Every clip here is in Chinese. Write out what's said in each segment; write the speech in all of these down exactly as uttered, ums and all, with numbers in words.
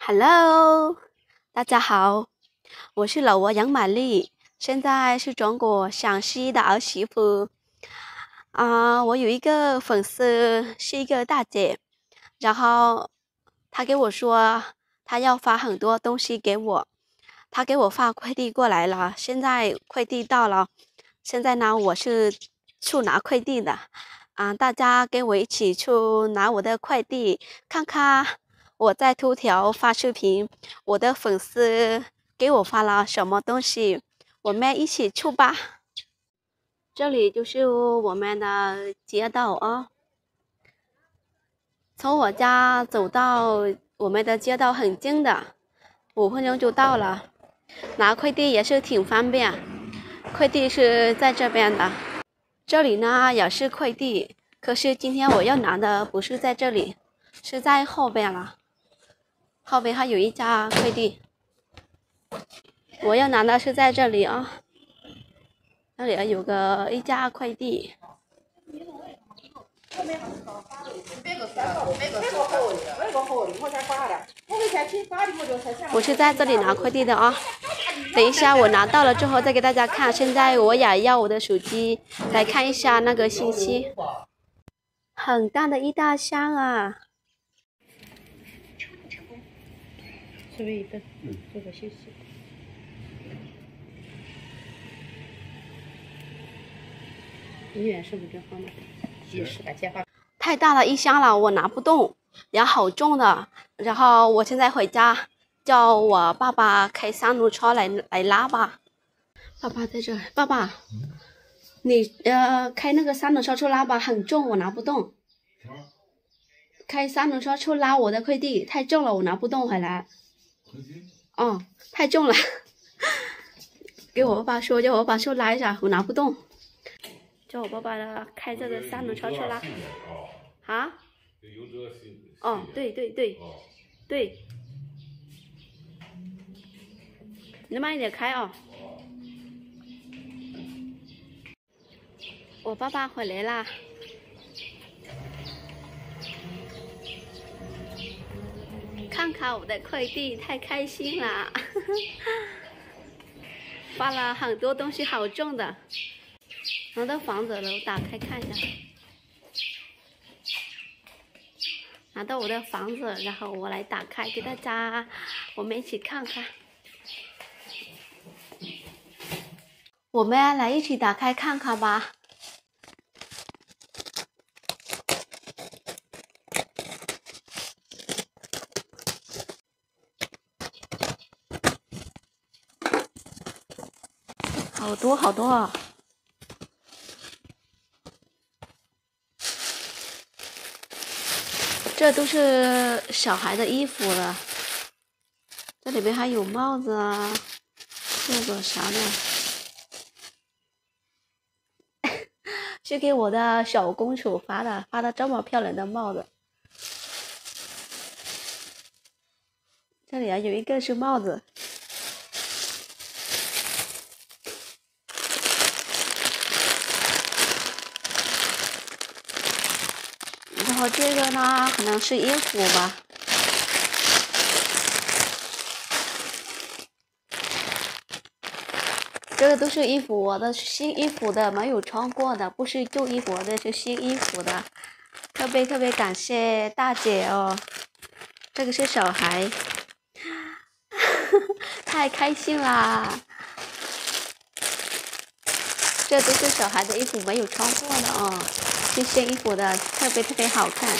Hello，大家好，我是老挝杨玛丽，现在是中国陕西的儿媳妇。啊、我有一个粉丝是一个大姐，然后她给我说她要发很多东西给我，她给我发快递过来了，现在快递到了，现在呢我是去拿快递的。啊、大家跟我一起去拿我的快递，看看我在头条发视频，我的粉丝给我发了什么东西，我们一起去吧。这里就是我们的街道啊，从我家走到我们的街道很近的，五分钟就到了。拿快递也是挺方便，快递是在这边的，这里呢也是快递，可是今天我要拿的不是在这里，是在后边了。后边还有一家快递，我要拿的是在这里啊，这里有个一家快递。我是在这里拿快递的啊，等一下我拿到了之后再给大家看。现在我也要我的手机来看一下那个信息，很大的一大箱啊！是不是一个？嗯，这个信息。医院是不是这方面？也是把接话。太大了一箱了，我拿不动，然后好重的。然后我现在回家，叫我爸爸开三轮车来来拉吧。爸爸在这儿，爸爸，嗯、你呃开那个三轮车去拉吧，很重，我拿不动。开三轮车去拉我的快递，太重了，我拿不动回来。哦，太重了。给我爸爸说，叫我爸爸去拉一下，我拿不动。叫我爸爸的开这个三轮车去拉。啊？哦，对对对，对。你慢一点开哦。我爸爸回来啦。看看我的快递，太开心了。发了很多东西，好重的。拿到房子了，我打开看一下。拿到我的房子，然后我来打开给大家，我们一起看看。我们来一起打开看看吧。好多好多啊！这都是小孩的衣服了，这里边还有帽子啊，这个啥的，是给我的小公主发的，发的这么漂亮的帽子。这里啊有一个是帽子，然后这个呢可能是衣服吧。这个都是衣服，我的新衣服的，没有穿过的，不是旧衣服的，是新衣服的。特别特别感谢大姐哦，这个是小孩，太开心啦！这都是小孩的衣服，没有穿过的哦，是新衣服的，特别特别好看。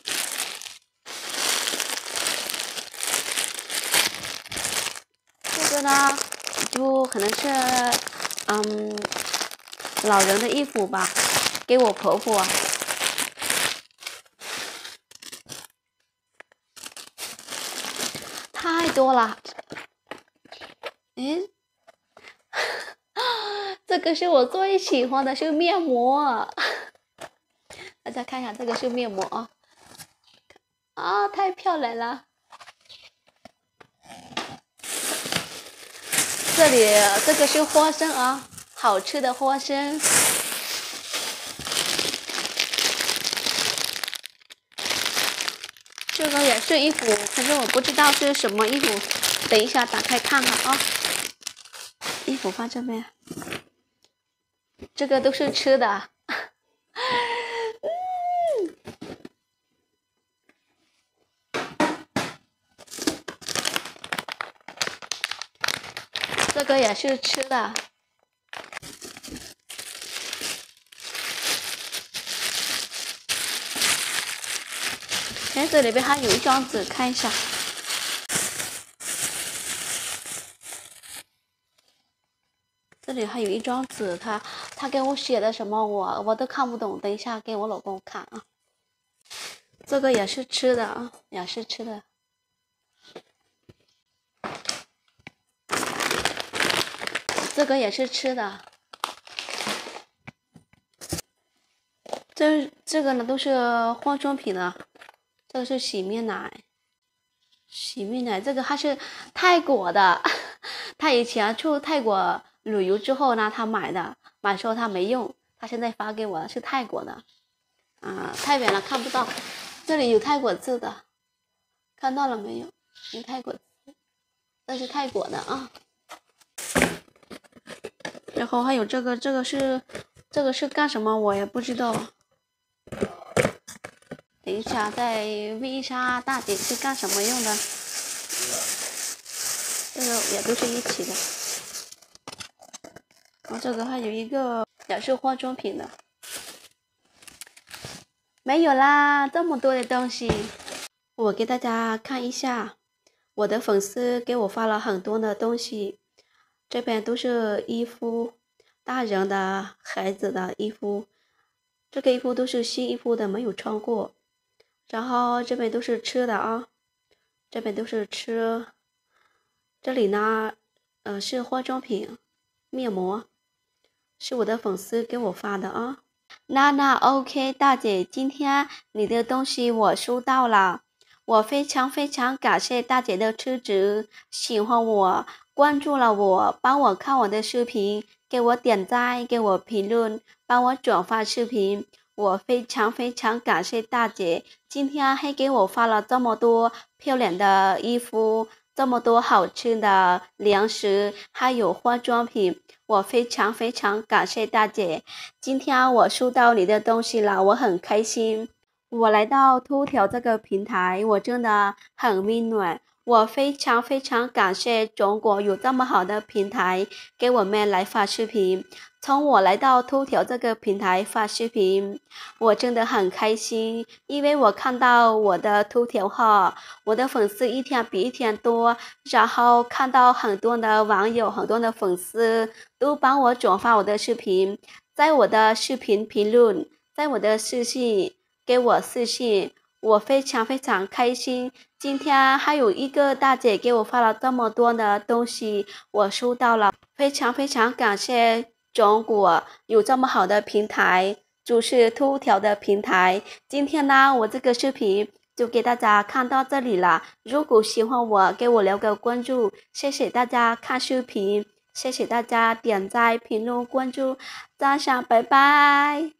这个呢？就可能是，嗯，老人的衣服吧，给我婆婆。太多了，诶，这个是我最喜欢的，是面膜。大家看一下，这个是面膜啊，啊，太漂亮了。这里这个是花生啊，好吃的花生。 这个也是衣服，可是我不知道是什么衣服，等一下打开看看啊。衣服放这边，这个都是吃的。这个也是吃的。哎，这里边还有一张纸，看一下。这里还有一张纸，他他给我写的什么我我都看不懂，等一下给我老公看啊。这个也是吃的啊，也是吃的。这个也是吃的。这这个呢都是化妆品的，这个是洗面奶，洗面奶这个还是泰国的，他以前去泰国旅游之后呢，他买的，买时候他没用，他现在发给我是泰国的，啊，太远了看不到，这里有泰国字的，看到了没有？有泰国字，这是泰国的啊。然后还有这个，这个是这个是干什么？我也不知道。等一下再问一下大姐是干什么用的。这个也都是一起的。然后这个还有一个也是化妆品的。没有啦，这么多的东西。我给大家看一下，我的粉丝给我发了很多的东西。这边都是衣服，大人的、孩子的衣服，这个衣服都是新衣服的，没有穿过。然后这边都是吃的啊，这边都是吃。这里呢，呃，是化妆品，面膜，是我的粉丝给我发的啊。娜娜 OK， 大姐，今天你的东西我收到了。我非常非常感谢大姐的支持，喜欢我，关注了我，帮我看我的视频，给我点赞，给我评论，帮我转发视频，我非常非常感谢大姐，今天还给我发了这么多漂亮的衣服，这么多好吃的零食，还有化妆品，我非常非常感谢大姐，今天我收到你的东西了，我很开心。我来到头条这个平台，我真的很温暖。我非常非常感谢中国有这么好的平台给我们来发视频。从我来到头条这个平台发视频，我真的很开心，因为我看到我的头条号，我的粉丝一天比一天多，然后看到很多的网友、很多的粉丝都帮我转发我的视频，在我的视频评论，在我的私信。给我私信，我非常非常开心。今天还有一个大姐给我发了这么多的东西，我收到了，非常非常感谢中国有这么好的平台，就是头条的平台。今天呢，我这个视频就给大家看到这里了。如果喜欢我，给我留个关注，谢谢大家看视频，谢谢大家点赞、评论、关注、赞赏，拜拜。